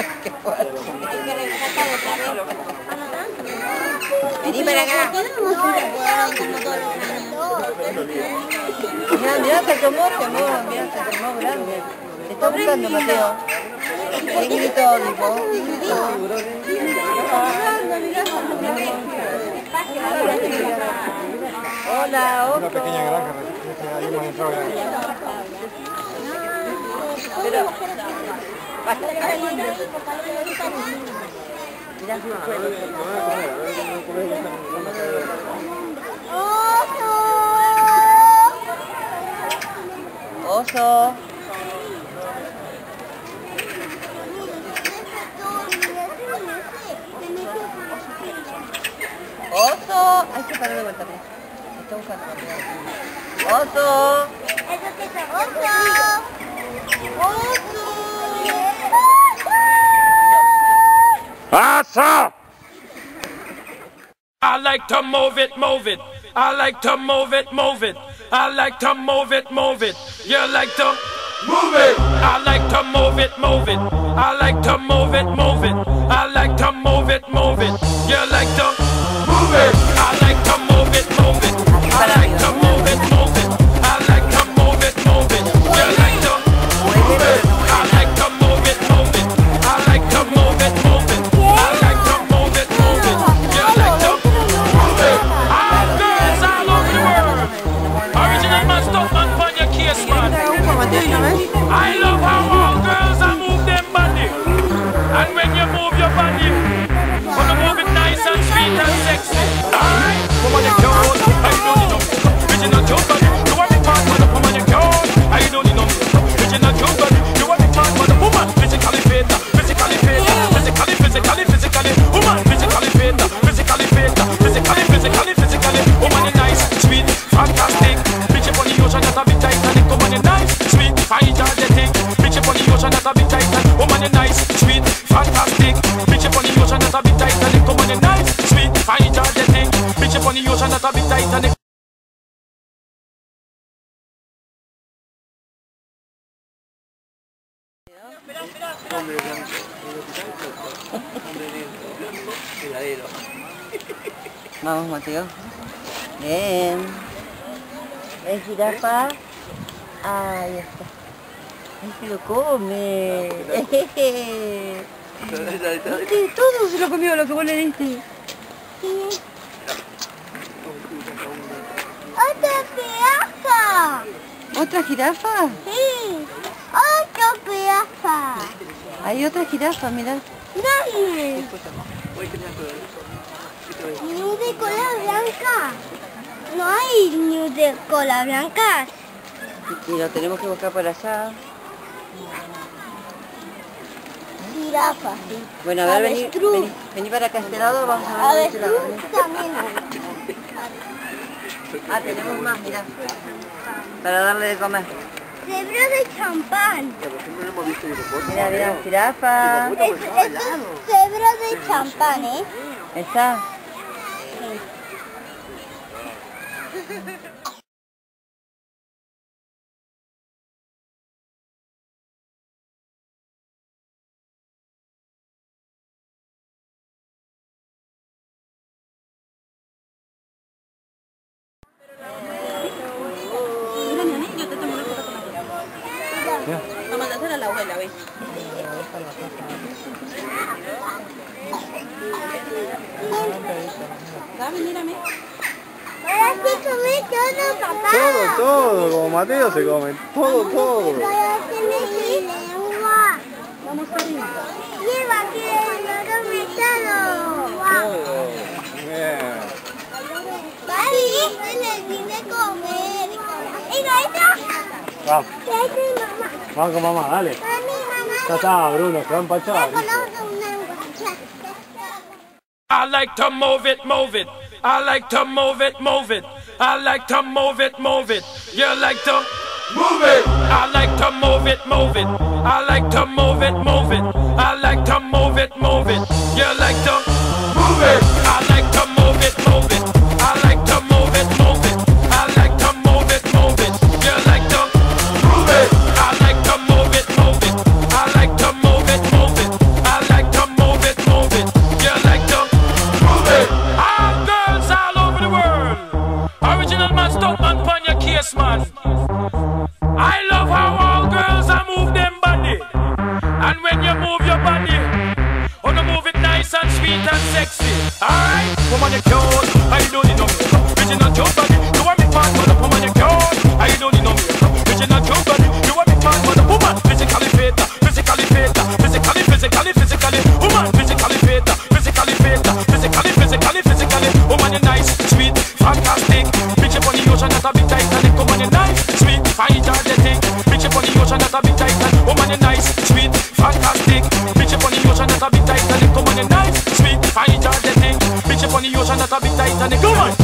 Qué fuerte. Vení para acá. Mirá, mirá, se tomó, mirá, se tomó grande. Te está buscando, Mateo. ¿Quién gritó, Dipo? ¿Quién gritó? Hola, Otto. Una pequeña granja, ahí hemos entrado. Pero, basta. Mirá su suelo. Oso. Oso. Hay que parar de vuelta. Me está buscando. Oso. ¡Asa! I like to move it, move it. I like to move it, move it. I like to move it, move it. You like to move it. I like to move it, move it. I like to move it, move it. I like to move it, move it. You like to move it. I like to move it, move it. I like to move it, move it. I like to move it, move it. You like to move it. I like to move it, move it. I like to move it, move it. I like to move it, move it. You like to move it. All girls all over the world. Original man, stop man on your case, man. I love how all girls are move them body. And when you move your body, wanna move it nice and sweet and sexy. Alright, come on, you girl. I don't need no original joke body. You want me part man, come on, you girl. I don't need no original joke body. You want me part man, woman, physically fit, physically fit, physically, woman, physically fit, physically, woman, you nice, sweet, fantastic. Bitch up on the ocean, that's a bit Titanic. Woman, you nice, sweet, fine, energetic. Bitch up on the ocean, that's a bit Titanic. Woman, you nice, sweet, fantastic. Bitch up on the ocean, that's a bit Titanic. Woman, you nice, sweet, fine, energetic. Bitch up on the ocean, that's a bit Titanic. Vamos, Mateo. Bien. ¿Es jirafa? Ahí está. ¡Ay, se lo come! Todo se lo comió lo que vos le diste. ¡Otra jirafa! ¿Otra jirafa? Sí, otra jirafa. Hay otra jirafa, mirá. Dale. Ñu de cola blanca. No hay ñu de cola blanca. Y lo tenemos que buscar por allá. Jirafa, sí. Bueno, a ver, vení, Avestruz. vení para acá a este lado, vamos a ver de este lado. Avestruz también. Ah, tenemos más, mirá. Para darle de comer. Cebra de champán. Mira, mira, jirafa. Es cebra de champán, ¿eh? ¿Está? Vamos a hacer a la abuela, ven. Dame, mírame. Ahora sí comí todo, papá. Todo, como Mateo se come. Todo. Ahora tiene lengua. Vamos a ir. Lleva aquí el oro mechado. Todo. Bien. Papi, se le tiene que comer. ¿Y gaita? Vamos. ¿Qué hace mamá? Vamos con mamá, dale. Mami, mamá. Ya está, Bruno, se va a empachar. I like to move it, move it. I like to move it, move it. I like to move it, move it. You like to move it. I like to move it, move it. I like to move it, move it. I like to move it, move it. You like to move it. I like to move it, move it. I like to move it, move it. I like to move it, move it. You like to move it. I like to move it, move it. I like to move it, move it. I move your body. Wanna move it nice and sweet and sexy. Alright, woman you cute, I don't need no makeup. Original cute body, you want me part for the woman you cute, I don't need no makeup. Original cute body, you want me part for the woman. Physically fit, physically fit, physically. Woman, physically fit, physically fit, physically. Woman you nice, sweet, fantastic. Bitch up on the ocean at a big Titanic. Woman you nice, sweet, fine, energetic. Bitch up on the ocean at a big Titanic. Woman you nice, sweet, fantastic. Bitch up on the ocean at a big Titanic. Woman you nice, sweet, fine, energetic. Bitch up on the ocean at a big Titanic. Come on.